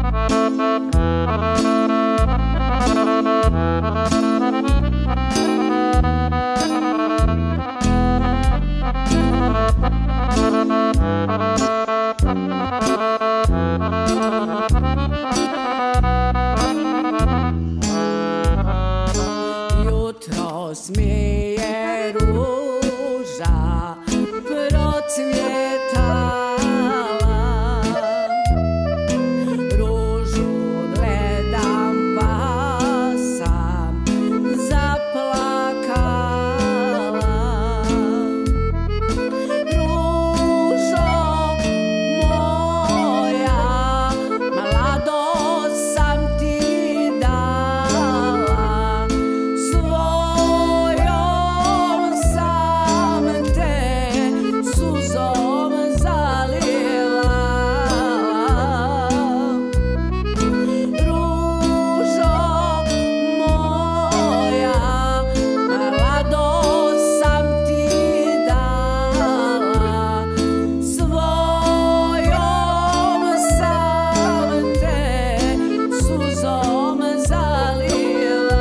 Jutros mi je ruža procvjetala, ružu gledam pa sam zaplakala. Ružo moja, mladost sam ti dala, svojom sam te suzom zalila. Ružo moja, mladost sam ti dala, svojom sam te suzom zalila.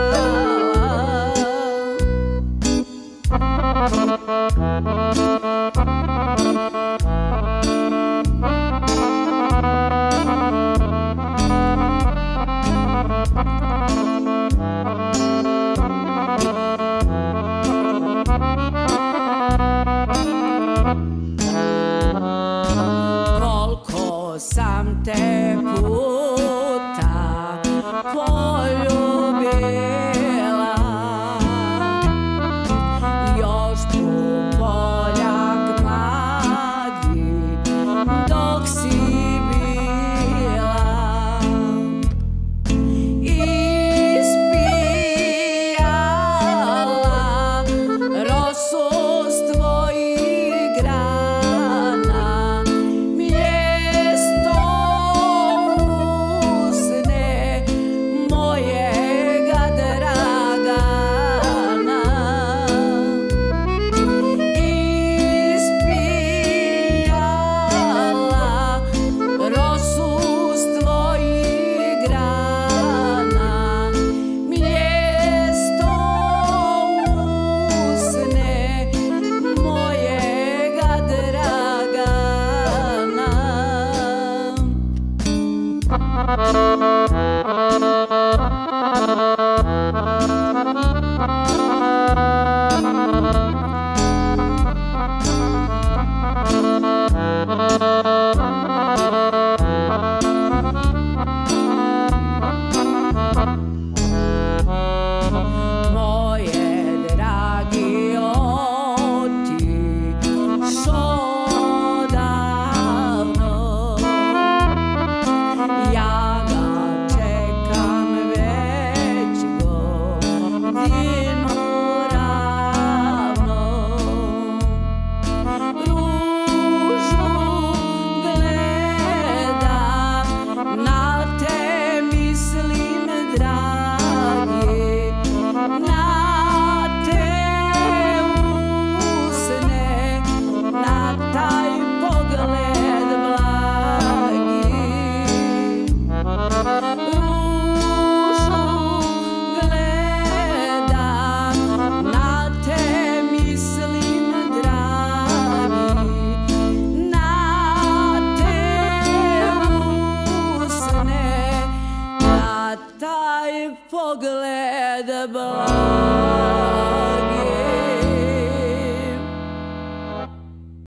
Koliko sam te puta poljubila, još Poljak mladi dok si bila, ispijala rosu s tvojih grana, mjesto usne mojega Dragana. Ispijala rosu s tvojih grana, mjesto usne mojega Dragana. Moje dragi otišo davno, ja ga čekam već godinu ravno. Ružu gledam, na te mislim dragi, na te usne, na taj pogled blagi. Ružu gledam, na te mislim dragi, na te usne, na taj pogled blagi.